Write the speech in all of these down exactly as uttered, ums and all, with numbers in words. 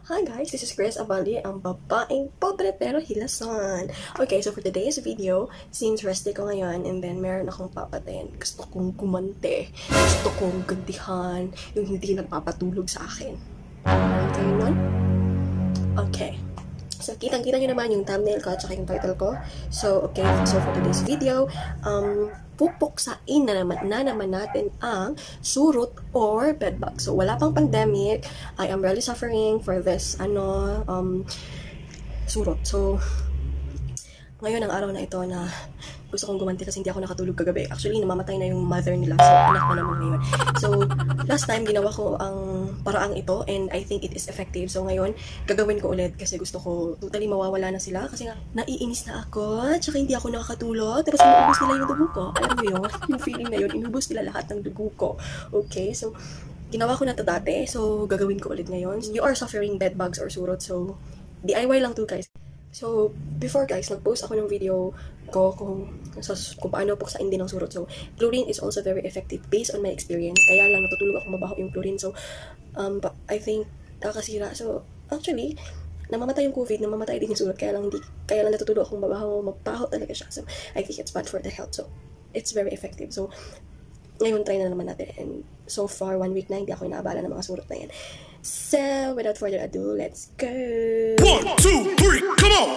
Hi guys, this is Chris Abali, ang babaeng pobre pero hilason. Okay, so for today's video, since resty ko ngayon and then meron akong papatayin, gusto kong gumante, gusto kong gantihan yung hindi nagpapatulog sa akin. Meron kayo nun? Okay. So, kitang-kita nyo naman yung thumbnail ko at saka yung title ko. So, okay. So, for today's video, um, pupuksain na naman, na naman natin ang surot or bedbug. So, wala pang pandemic. I am really suffering for this, ano, um, surot. So, ngayon ang araw na ito na gusto kong gumanti kasi hindi ako nakatulog kagabi. Actually, namamatay na yung mother nila. So, anak ko naman ngayon. So, last time, ginawa ko ang paraang ito and I think it is effective. So, ngayon, gagawin ko ulit kasi gusto ko totally mawawala na sila kasi nga, naiinis na ako tsaka hindi ako nakakatulog. Tapos, inuubos nila yung dugo ko. Alam mo yun? Yung feeling na yun, inubos nila lahat ng dugo ko. Okay? So, ginawa ko na ito dati. So, gagawin ko ulit ngayon. You are suffering bed bugs or surot. So, D I Y lang to guys. So, before guys, nag-post ako ng video ko kung, so, kung paano puksain din ng surot. So, chlorine is also very effective based on my experience. Kaya lang natutulog ako mabaho yung chlorine. So, um, I think nakakasira. So, actually, namamatay yung COVID, namamatay din yung surot. Kaya lang, di, kaya lang natutulog akong mabaho, mabaho talaga siya. So, I think it's bad for the health. So, it's very effective. So, ngayon try na naman natin. And so far, one week na, hindi ako inaabala ng mga surot na yan. So, without further ado, let's go! One, two, three, come on!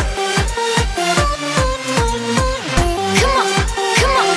Come on, come on!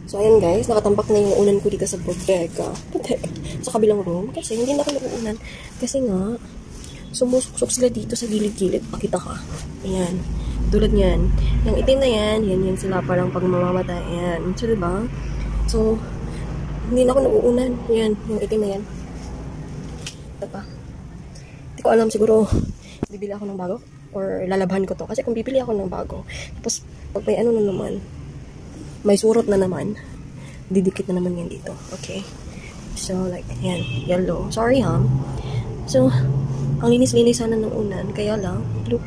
So, ayan guys, nakatambak na yung unan ko dito sa bodega. Bodega. Sa kabilang room. Kasi hindi na ako nag-uunan. Kasi nga, sumusuksok sila dito sa gilid-gilid. Pakita ka. Ayan. Tulad yan. Yung itim na yan, yan yan sila parang pag mamamatay. Ayan. So, diba? So, hindi na ako nag-uunan. Ayan. Yung itim na yan. Ito pa. Hindi ko alam siguro, bibili ako ng bago. Or lalabhan ko to. Kasi kung bibili ako ng bago, tapos pag may ano na naman, may surot na naman, didikit na naman yan dito. Okay? So, like, yan. Yellow. Sorry, ha? So, ang linis-linis sana ng unan. Kaya lang, look.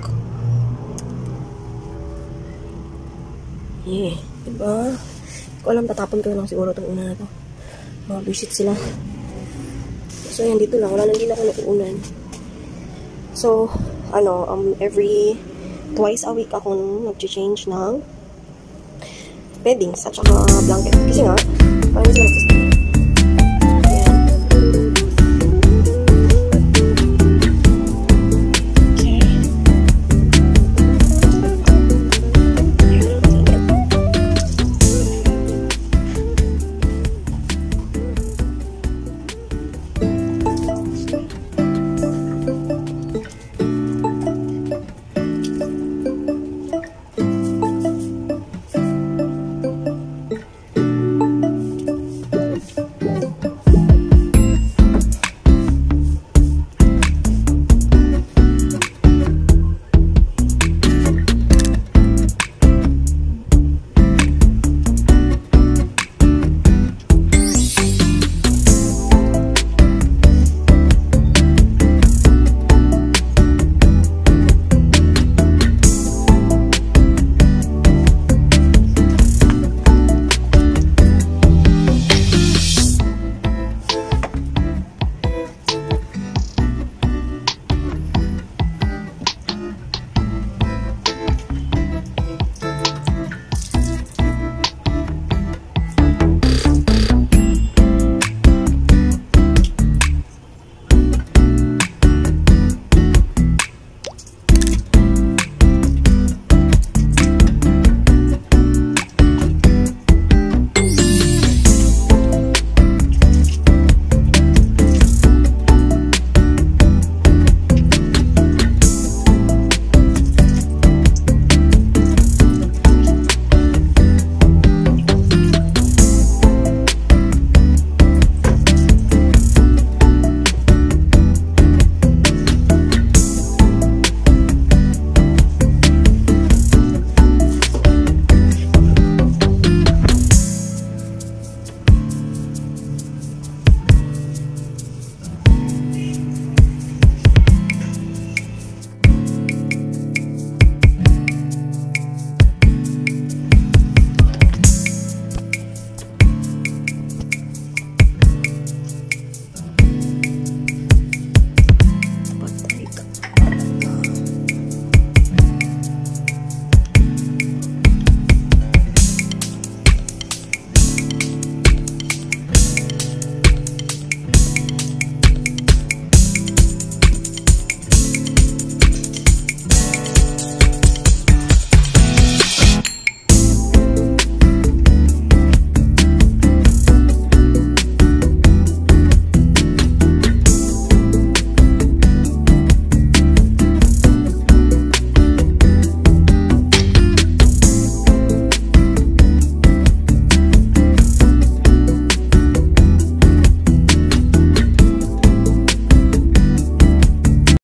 Yeah. Diba? Hindi ko alam, tatapon ko lang siguro itong unan na to. Mga visit sila. So, yan. Dito lang. Wala nang din ako nag-uunan. So, ano, um, every twice a week ako nag-change ng beddings at saka blanket. Kasi nga, parang sila